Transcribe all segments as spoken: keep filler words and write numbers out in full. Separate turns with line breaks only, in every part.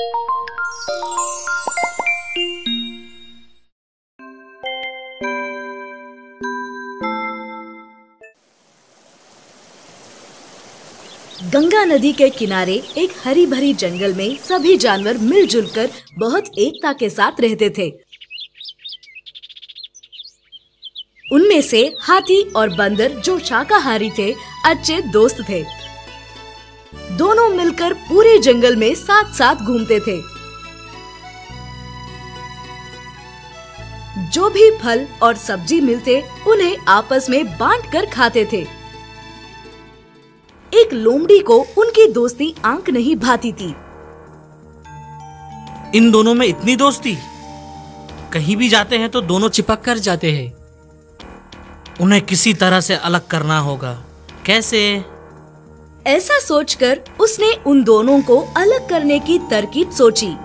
गंगा नदी के किनारे एक हरी भरी जंगल में सभी जानवर मिलजुल कर बहुत एकता के साथ रहते थे। उनमें से हाथी और बंदर, जो शाकाहारी थे, अच्छे दोस्त थे। दोनों मिलकर पूरे जंगल में साथ साथ घूमते थे। जो भी फल और सब्जी मिलते उन्हें आपस में बांट कर खाते थे। एक लोमड़ी को उनकी दोस्ती आंक नहीं भाती थी।
इन दोनों में इतनी दोस्ती, कहीं भी जाते हैं तो दोनों चिपक कर जाते हैं। उन्हें किसी तरह से अलग करना होगा। कैसे?
ऐसा सोचकर उसने उन दोनों को अलग करने की तरकीब सोची।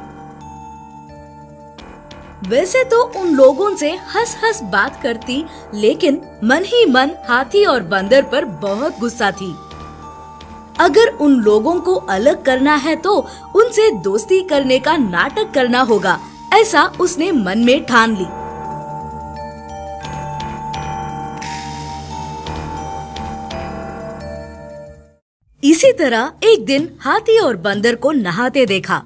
वैसे तो उन लोगों से हंस हंस बात करती, लेकिन मन ही मन हाथी और बंदर पर बहुत गुस्सा थी। अगर उन लोगों को अलग करना है तो उनसे दोस्ती करने का नाटक करना होगा, ऐसा उसने मन में ठान ली। इसी तरह एक दिन हाथी और बंदर को नहाते देखा।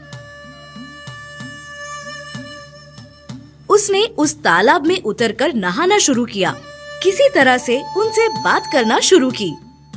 उसने उस तालाब में उतरकर नहाना शुरू किया। किसी तरह से उनसे बात करना शुरू की।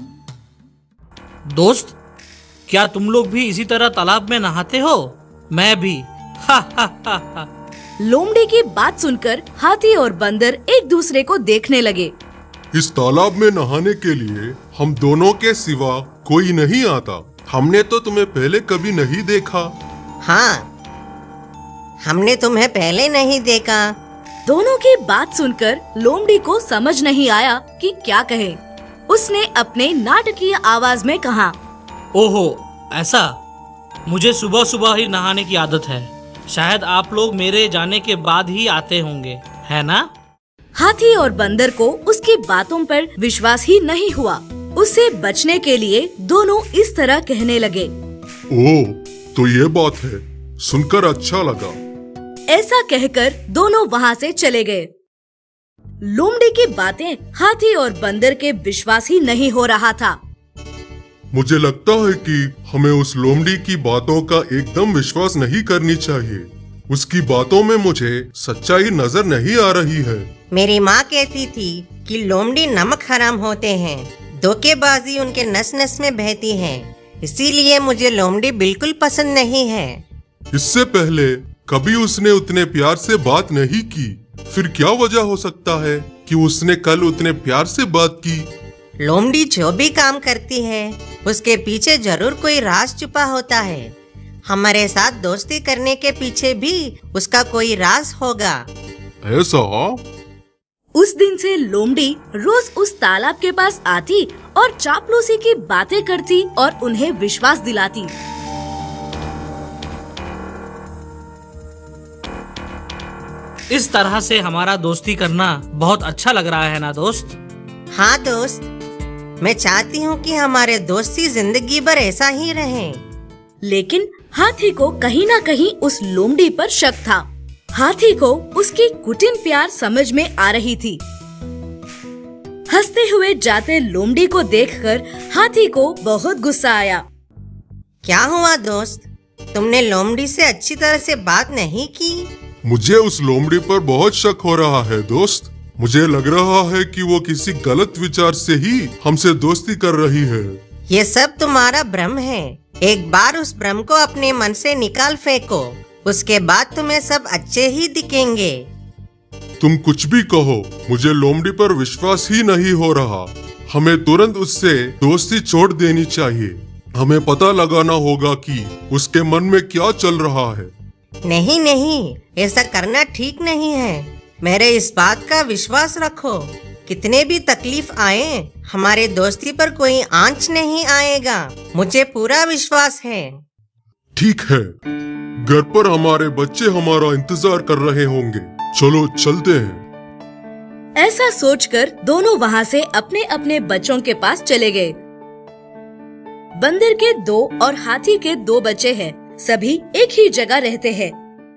दोस्त, क्या तुम लोग भी इसी तरह तालाब में नहाते हो? मैं भी। हा हा हा हा।
लोमड़ी की बात सुनकर हाथी और बंदर एक दूसरे को देखने लगे।
इस तालाब में नहाने के लिए हम दोनों के सिवा कोई नहीं आता। हमने तो तुम्हें पहले कभी नहीं देखा।
हाँ, हमने तुम्हें पहले नहीं देखा।
दोनों की बात सुनकर लोमड़ी को समझ नहीं आया कि क्या कहे। उसने अपने नाटकीय आवाज में कहा,
ओहो, ऐसा? मुझे सुबह सुबह ही नहाने की आदत है। शायद आप लोग मेरे जाने के बाद ही आते होंगे, है ना?
हाथी और बंदर को उसकी बातों पर विश्वास ही नहीं हुआ। उससे बचने के लिए दोनों इस तरह कहने लगे,
ओह, तो ये बात है, सुनकर अच्छा लगा।
ऐसा कहकर दोनों वहाँ से चले गए। लोमड़ी की बातें हाथी और बंदर के विश्वास ही नहीं हो रहा था।
मुझे लगता है कि हमें उस लोमड़ी की बातों का एकदम विश्वास नहीं करनी चाहिए। उसकी बातों में मुझे सच्चाई नजर नहीं आ रही है।
मेरी माँ कहती थी कि लोमड़ी नमक हराम होते हैं, धोखेबाजी उनके नस नस में बहती है। इसीलिए मुझे लोमड़ी बिल्कुल पसंद नहीं है।
इससे पहले कभी उसने उतने प्यार से बात नहीं की। फिर क्या वजह हो सकता है कि उसने कल उतने प्यार से बात की?
लोमड़ी जो भी काम करती है उसके पीछे जरूर कोई राज छुपा होता है। हमारे साथ दोस्ती करने के पीछे भी उसका कोई राज होगा।
ऐसा?
उस दिन से लोमड़ी रोज उस तालाब के पास आती और चापलूसी की बातें करती और उन्हें विश्वास दिलाती।
इस तरह से हमारा दोस्ती करना बहुत अच्छा लग रहा है ना दोस्त?
हाँ दोस्त, मैं चाहती हूँ कि हमारे दोस्ती जिंदगी भर ऐसा ही रहे।
लेकिन हाथी को कहीं ना कहीं उस लोमड़ी पर शक था। हाथी को उसकी कुटिल प्यार समझ में आ रही थी। हंसते हुए जाते लोमड़ी को देखकर हाथी को बहुत गुस्सा आया।
क्या हुआ दोस्त, तुमने लोमड़ी से अच्छी तरह से बात नहीं की?
मुझे उस लोमड़ी पर बहुत शक हो रहा है दोस्त। मुझे लग रहा है कि वो किसी गलत विचार से ही हमसे दोस्ती कर रही है।
ये सब तुम्हारा भ्रम है। एक बार उस भ्रम को अपने मन से निकाल फेंको, उसके बाद तुम्हें सब अच्छे ही दिखेंगे।
तुम कुछ भी कहो, मुझे लोमड़ी पर विश्वास ही नहीं हो रहा। हमें तुरंत उससे दोस्ती छोड़ देनी चाहिए। हमें पता लगाना होगा कि उसके मन में क्या चल रहा है।
नहीं नहीं, ऐसा करना ठीक नहीं है। मेरे इस बात का विश्वास रखो। कितने भी तकलीफ आए, हमारे दोस्ती पर कोई आंच नहीं आएगा। मुझे पूरा विश्वास है।
ठीक है, घर पर हमारे बच्चे हमारा इंतजार कर रहे होंगे। चलो चलते हैं।
ऐसा सोचकर दोनों वहाँ से अपने अपने बच्चों के पास चले गए। बंदर के दो और हाथी के दो बच्चे हैं। सभी एक ही जगह रहते हैं।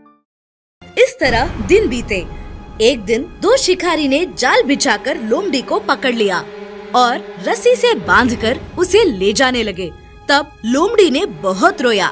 इस तरह दिन बीते। एक दिन दो शिकारी ने जाल बिछाकर लोमड़ी को पकड़ लिया और रस्सी से बांधकर उसे ले जाने लगे। तब लोमड़ी ने बहुत रोया।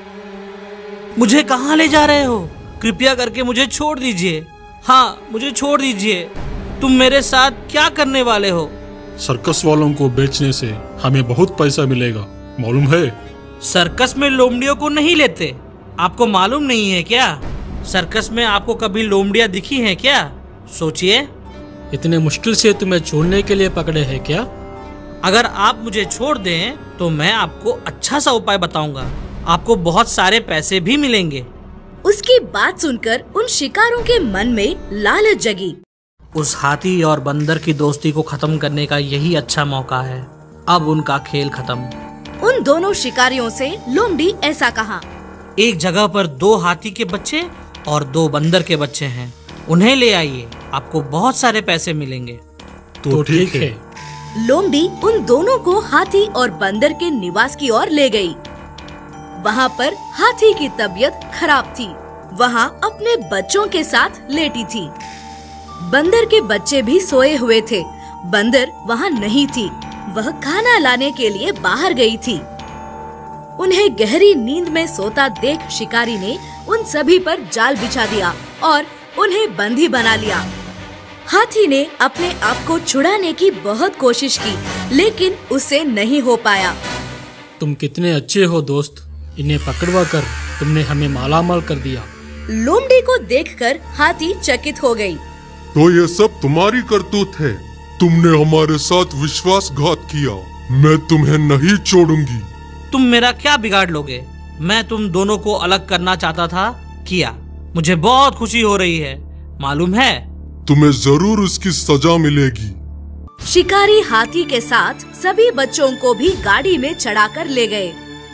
मुझे कहाँ ले जा रहे हो? कृपया करके मुझे छोड़ दीजिए। हाँ, मुझे छोड़ दीजिए। तुम मेरे साथ क्या करने वाले हो?
सर्कस वालों को बेचने से हमें बहुत पैसा मिलेगा, मालूम है?
सर्कस में लोमड़ियों को नहीं लेते, आपको मालूम नहीं है क्या? सर्कस में आपको कभी लोमड़ियाँ दिखी हैं क्या? सोचिए।
इतने मुश्किल से तुम्हें छोड़ने के लिए पकड़े हैं क्या?
अगर आप मुझे छोड़ दें तो मैं आपको अच्छा सा उपाय बताऊंगा। आपको बहुत सारे पैसे भी मिलेंगे।
उसकी बात सुनकर उन शिकारों के मन में लालच जगी।
उस हाथी और बंदर की दोस्ती को खत्म करने का यही अच्छा मौका है। अब उनका खेल खत्म।
उन दोनों शिकारियों से लोमड़ी ऐसा कहा।
एक जगह पर दो हाथी के बच्चे और दो बंदर के बच्चे हैं। उन्हें ले आइए, आपको बहुत सारे पैसे मिलेंगे।
तो ठीक है।
लोमड़ी उन दोनों को हाथी और बंदर के निवास की ओर ले गई। वहाँ पर हाथी की तबीयत खराब थी। वहाँ अपने बच्चों के साथ लेटी थी। बंदर के बच्चे भी सोए हुए थे। बंदर वहाँ नहीं थी, वह खाना लाने के लिए बाहर गई थी। उन्हें गहरी नींद में सोता देख शिकारी ने उन सभी पर जाल बिछा दिया और उन्हें बंदी बना लिया। हाथी ने अपने आप को छुड़ाने की बहुत कोशिश की, लेकिन उससे नहीं हो पाया।
तुम कितने अच्छे हो दोस्त, इन्हें पकड़वा कर तुमने हमें मालामाल कर दिया।
लोमड़ी को देखकर हाथी चकित हो गई।
तो ये सब तुम्हारी करतूत है। तुमने हमारे साथ विश्वासघात किया। मैं तुम्हें नहीं छोड़ूंगी।
तुम मेरा क्या बिगाड़ लोगे? मैं तुम दोनों को अलग करना चाहता था, किया। मुझे बहुत खुशी हो रही है, मालूम है?
तुम्हें जरूर उसकी सजा मिलेगी।
शिकारी हाथी के साथ सभी बच्चों को भी गाड़ी में चढ़ाकर ले गए।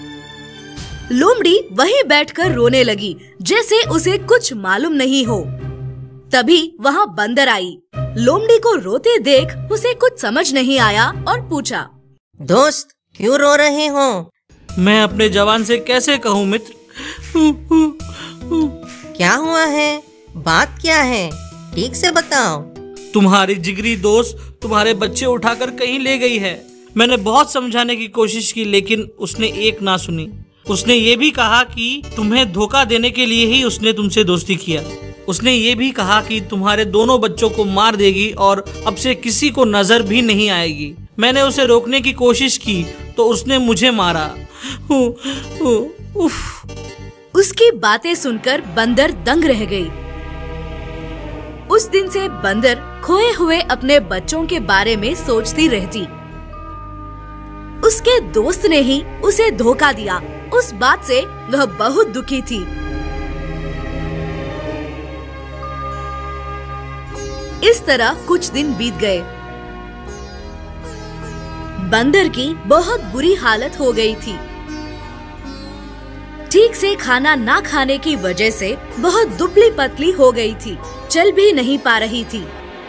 लोमड़ी वहीं बैठकर रोने लगी, जैसे उसे कुछ मालूम नहीं हो। तभी वहाँ बंदर आई। लोमड़ी को रोते देख उसे कुछ समझ नहीं आया और पूछा,
दोस्त क्यों रो रहे हो?
मैं अपने जवान से कैसे कहूँ मित्र?
क्या हुआ है? बात क्या है? ठीक से बताओ।
तुम्हारी जिगरी दोस्त तुम्हारे बच्चे उठाकर कहीं ले गई है। मैंने बहुत समझाने की कोशिश की, लेकिन उसने एक ना सुनी। उसने ये भी कहा कि तुम्हें धोखा देने के लिए ही उसने तुमसे दोस्ती किया। उसने ये भी कहा कि तुम्हारे दोनों बच्चों को मार देगी और अब से किसी को नजर भी नहीं आएगी। मैंने उसे रोकने की कोशिश की तो उसने मुझे मारा। उफ।
उसकी बातें सुनकर बंदर दंग रह गई। उस दिन से बंदर खोए हुए अपने बच्चों के बारे में सोचती रहती। उसके दोस्त ने ही उसे धोखा दिया। उस बात से वह बहुत दुखी थी। इस तरह कुछ दिन बीत गए। बंदर की बहुत बुरी हालत हो गई थी। ठीक से खाना ना खाने की वजह से बहुत दुबली पतली हो गई थी, चल भी नहीं पा रही थी।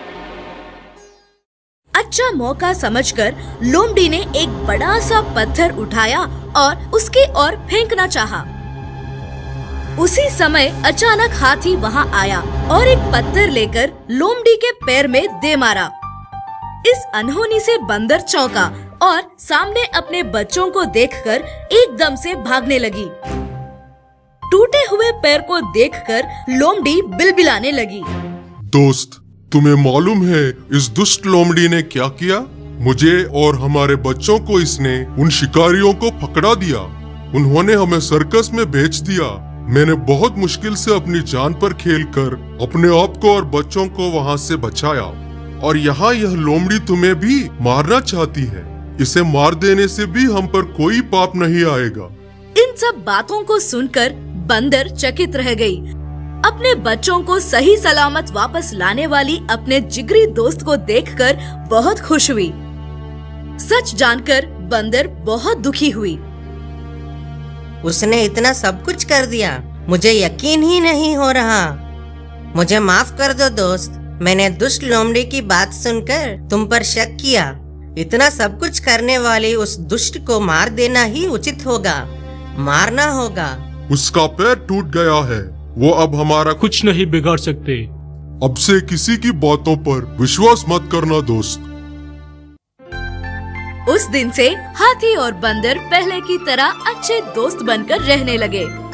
अच्छा मौका समझकर लोमड़ी ने एक बड़ा सा पत्थर उठाया और उसके ओर फेंकना चाहा। उसी समय अचानक हाथी वहां आया और एक पत्थर लेकर लोमड़ी के पैर में दे मारा। इस अनहोनी से बंदर चौंका और सामने अपने बच्चों को देखकर एकदम से भागने लगी। टूटे हुए पैर को देखकर लोमड़ी बिलबिलाने लगी।
दोस्त, तुम्हें मालूम है इस दुष्ट लोमड़ी ने क्या किया? मुझे और हमारे बच्चों को इसने उन शिकारियों को पकड़ा दिया। उन्होंने हमें सर्कस में बेच दिया। मैंने बहुत मुश्किल से अपनी जान पर खेलकर अपने आप को और बच्चों को वहाँ से बचाया, और यहाँ यह लोमड़ी तुम्हें भी मारना चाहती है। इसे मार देने से भी हम पर कोई पाप नहीं आएगा।
इन सब बातों को सुनकर बंदर चकित रह गई। अपने बच्चों को सही सलामत वापस लाने वाली अपने जिगरी दोस्त को देखकर बहुत खुश हुई। सच जानकर बंदर बहुत दुखी हुई।
उसने इतना सब कुछ कर दिया, मुझे यकीन ही नहीं हो रहा। मुझे माफ कर दो दोस्त, मैंने दुष्ट लोमड़ी की बात सुनकर तुम पर शक किया। इतना सब कुछ करने वाली उस दुष्ट को मार देना ही उचित होगा, मारना होगा।
उसका पैर टूट गया है। वो अब हमारा
कुछ नहीं बिगाड़ सकते।
अब से किसी की बातों पर विश्वास मत करना दोस्त।
उस दिन से हाथी और बंदर पहले की तरह अच्छे दोस्त बनकर रहने लगे।